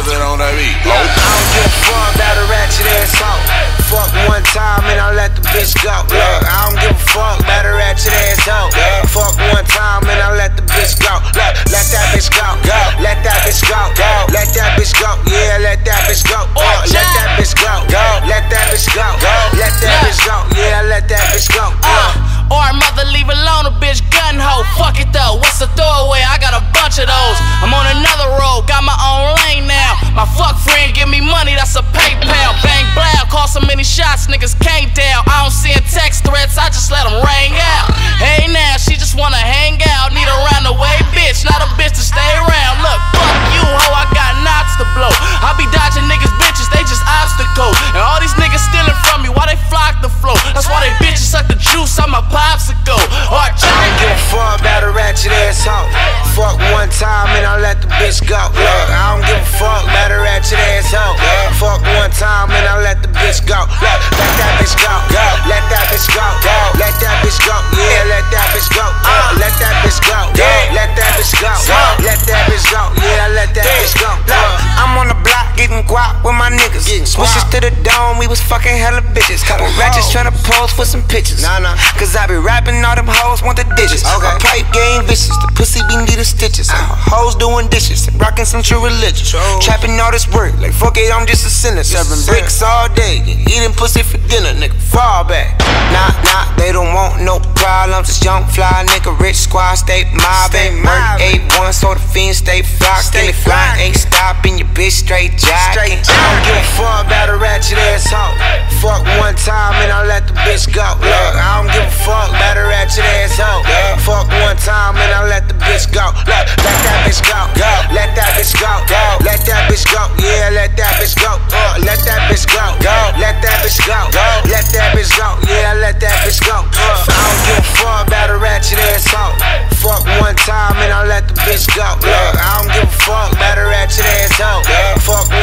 buzzing on that beat. I don't give a fuck about a ratchet ass hoe. Fuck one time and I let the bitch go. Look, I don't give a fuck about a ratchet ass hoe. Fuck one time and I let the bitch go. Look, let that bitch go. Let that bitch go. Let that bitch go. Yeah, let that bitch go. Let that bitch go. Let that bitch go. Let that bitch go. Yeah, let that bitch go. Or mother, leave alone a bitch gun hoe. Fuck it though, what's the throwaway? I got a bunch of those. I'm on another road, got my own lane now. My fuck friend give me money, that's a PayPal. Bang blow, call so many shots, niggas came down. I don't send text threats, I just let them ring out. Hey now, she just wanna hang out. Need a round-the-way bitch, not a bitch to stay around. Look, fuck you hoe, I got knots to blow. I be dodging niggas bitches, they just obstacles. And all these niggas stealing from me, why they flock the flow? That's why they bitches suck the juice on my popsicle. I don't give a fuck about a ratchet ass hoe. Fuck one time and I let the bitch go. Look, I don't give a fuck about a ratchet ass hoe. Fuck one time and I let the bitch go. Look, let that bitch go. Let that bitch go. Let that bitch go. Yeah, let that bitch go. Let that bitch go. Let that bitch go. Let that bitch go. Yeah, let that bitch go. I'm on the block getting guap with my niggas. Switches to the dome, we was fucking hella bitches. Couple ratchets tryna pose for some pictures. Cause I be rapping, all them hoes want the digits. My pipe game vicious, the pussy be needing stitches. Hoes doing dishes, and rocking some true religion. Trapping all this work, like fuck it, I'm just a sinner. Serving bricks all day, and eating pussy for dinner, nigga, fall back. Nah, they don't want no problems. It's young fly, nigga, rich squad, stay mobbing. Murk 8-1, so the fiends stay flocking. If flying ain't stopping, your bitch straight jacking. I don't give a fuck about a ratchet ass hoe. Fuck one time and I let the bitch go. Look, I don't give a fuck about a ratchet ass hoe. Fuck one time and I let the bitch go. Look, let that bitch go. Let that bitch go. Let that bitch go. Yeah, let that bitch go. Let that bitch go. Let that bitch go. Let that bitch go. Yeah, let that bitch go. I don't give a fuck about a ratchet ass hoe. Fuck one time and I let the bitch go. Look, I don't give a fuck about a ratchet ass hoe. Fuck